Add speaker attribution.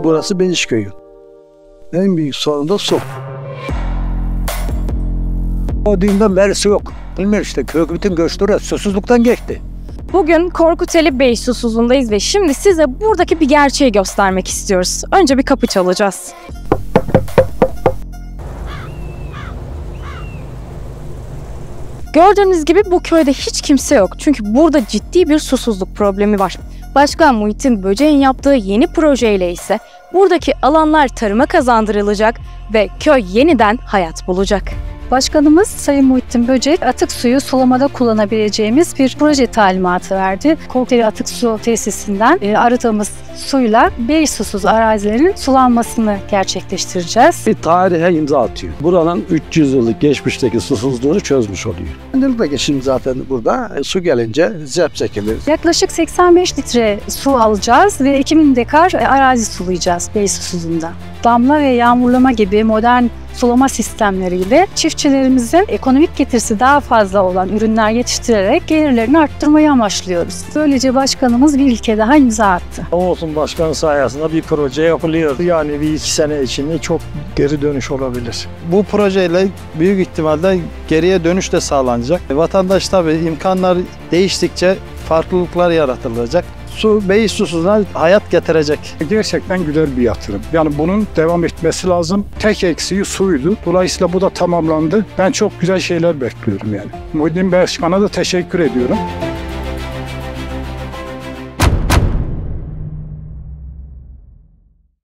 Speaker 1: Burası Belişköy'ün. En büyük sorun da su. O düğünden beri su yok. Bilmiyorum işte, köy bütün göçleri susuzluktan geçti.
Speaker 2: Bugün Korkuteli Bey Susuzluğu'ndayız ve şimdi size buradaki bir gerçeği göstermek istiyoruz. Önce bir kapı çalacağız. Gördüğünüz gibi bu köyde hiç kimse yok. Çünkü burada ciddi bir susuzluk problemi var. Başkan Muhittin Böcek'in yaptığı yeni projeyle ise buradaki alanlar tarıma kazandırılacak ve köy yeniden hayat bulacak.
Speaker 3: Başkanımız Sayın Muhittin Böcek, atık suyu sulamada kullanabileceğimiz bir proje talimatı verdi. Korkuteli Atık Su Tesisi'nden arıtılmış suyla Beysusuz arazilerin sulanmasını gerçekleştireceğiz.
Speaker 1: Bir tarihe imza atıyor. Buranın 300 yıllık geçmişteki susuzluğunu çözmüş oluyor. Yılda geçim zaten burada. Su gelince zep çekilir.
Speaker 3: Yaklaşık 85 litre su alacağız ve 2000 dekar arazi sulayacağız Beysusuz'unda. Damla ve yağmurlama gibi modern sulama sistemleriyle çiftçilerimizin ekonomik getirisi daha fazla olan ürünler yetiştirerek gelirlerini arttırmayı amaçlıyoruz. Böylece başkanımız bir ilke daha imza attı.
Speaker 4: Olsun, başkanın sayesinde bir proje yapılıyor. Yani bir 2 sene içinde çok geri dönüş olabilir.
Speaker 5: Bu projeyle büyük ihtimalle geriye dönüş de sağlanacak. Vatandaş tabii imkanlar değiştikçe farklılıklar yaratılacak. Su Beysusuz'a hayat getirecek.
Speaker 4: Gerçekten güzel bir yatırım. Yani bunun devam etmesi lazım. Tek eksiği suydu. Dolayısıyla bu da tamamlandı. Ben çok güzel şeyler bekliyorum yani. Muhittin Başkan'a da teşekkür ediyorum.